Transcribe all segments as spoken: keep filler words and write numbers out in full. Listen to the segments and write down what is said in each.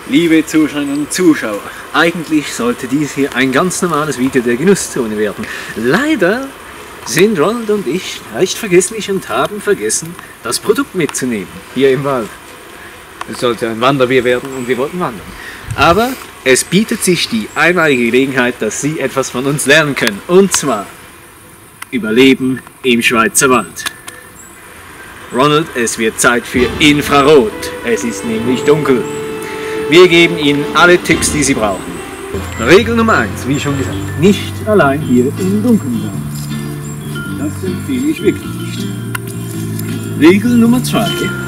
Liebe Zuschauerinnen und Zuschauer, eigentlich sollte dies hier ein ganz normales Video der Genusszone werden. Leider sind Ronald und ich leicht vergesslich und haben vergessen, das Produkt mitzunehmen, hier im Wald. Es sollte ein Wanderbier werden und wir wollten wandern. Aber es bietet sich die einmalige Gelegenheit, dass Sie etwas von uns lernen können. Und zwar Überleben im Schweizer Wald. Ronald, es wird Zeit für Infrarot. Es ist nämlich dunkel. Wir geben Ihnen alle Tipps, die Sie brauchen. Regel Nummer eins, wie schon gesagt, nicht allein hier im Dunkeln sein. Das empfehle ich wirklich nicht. Regel Nummer zwei.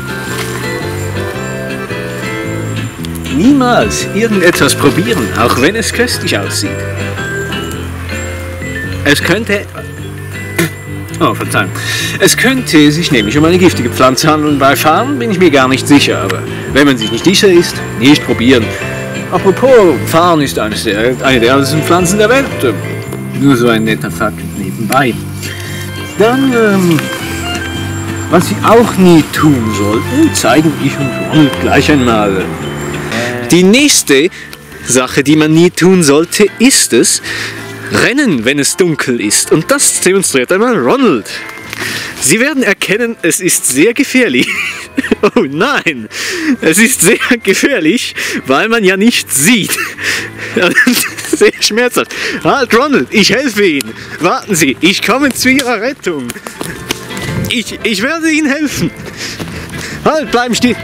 Niemals irgendetwas probieren, auch wenn es köstlich aussieht. Es könnte... Oh, Verzeihung. Es könnte sich nämlich um eine giftige Pflanze handeln. Bei Fahren bin ich mir gar nicht sicher, aber wenn man sich nicht sicher ist, nicht probieren. Apropos, Fahren ist eines der, eine der ältesten Pflanzen der Welt. Nur so ein netter Fakt nebenbei. Dann, ähm, was Sie auch nie tun sollten, zeigen ich und Ronald gleich einmal. Die nächste Sache, die man nie tun sollte, ist es, rennen, wenn es dunkel ist. Und das demonstriert einmal Ronald. Sie werden erkennen, es ist sehr gefährlich. Oh nein, es ist sehr gefährlich, weil man ja nichts sieht. Sehr schmerzhaft. Halt, Ronald, ich helfe Ihnen. Warten Sie, ich komme zu Ihrer Rettung. Ich, ich werde Ihnen helfen. Halt, bleiben stehen.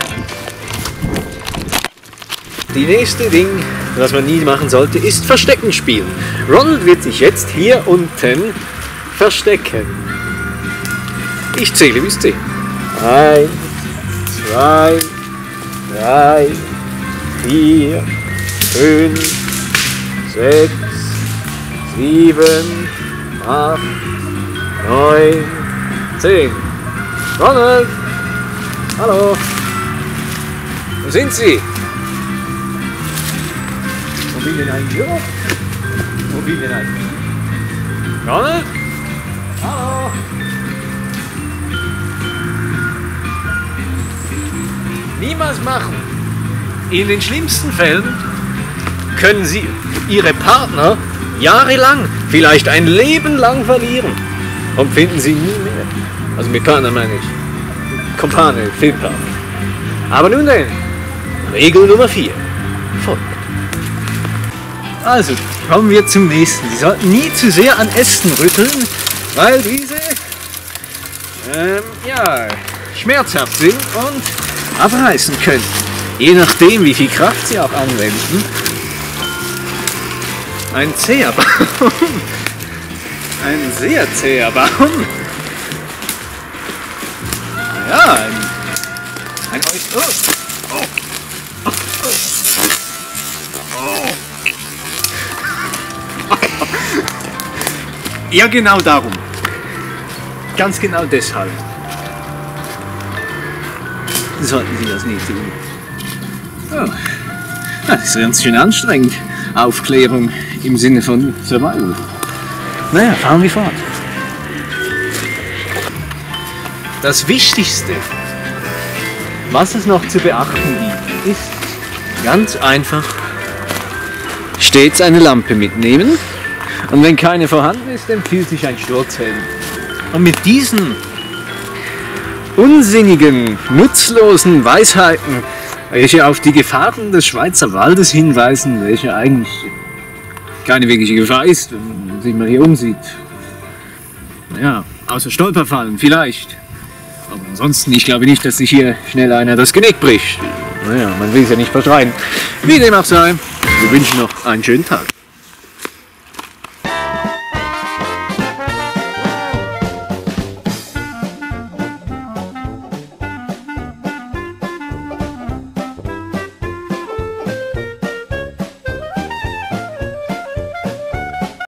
Die nächste Ding, was man nie machen sollte, ist Verstecken spielen. Ronald wird sich jetzt hier unten verstecken. Ich zähle bis zehn. Eins, zwei, drei, vier, fünf, sechs, sieben, acht, neun, zehn. Ronald! Hallo! Wo sind Sie? Wo bin denn eigentlich? Ja. Wo bin denn eigentlich? Ronald? Hallo! Niemals machen! In den schlimmsten Fällen können Sie Ihre Partner jahrelang, vielleicht ein Leben lang verlieren und finden Sie nie mehr. Also mit Partner meine ich. Kumpane, Filmpartner. Aber nun denn, Regel Nummer vier. Folgt. Also, kommen wir zum nächsten. Sie sollten nie zu sehr an Ästen rütteln, weil diese ähm, ja, schmerzhaft sind und abreißen können. Je nachdem, wie viel Kraft Sie auch anwenden. Ein zäher Baum. Ein sehr zäher Baum. Ja, ein, ein oh. Oh. Oh. Oh. Ja, genau darum. Ganz genau deshalb sollten Sie das nicht tun. Oh. Das ist ganz schön anstrengend. Aufklärung im Sinne von Survival. Naja, fahren wir fort. Das Wichtigste, was es noch zu beachten gibt, ist ganz einfach stets eine Lampe mitnehmen. Und wenn keine vorhanden ist, empfiehlt sich ein Sturzhelm. Und mit diesen unsinnigen, nutzlosen Weisheiten, welche auf die Gefahren des Schweizer Waldes hinweisen, welche eigentlich keine wirkliche Gefahr ist, wenn man sich mal hier umsieht. Naja, außer Stolperfallen vielleicht. Aber ansonsten, ich glaube nicht, dass sich hier schnell einer das Genick bricht. Naja, man will es ja nicht verschreien. Wie dem auch sei, wir wünschen noch einen schönen Tag.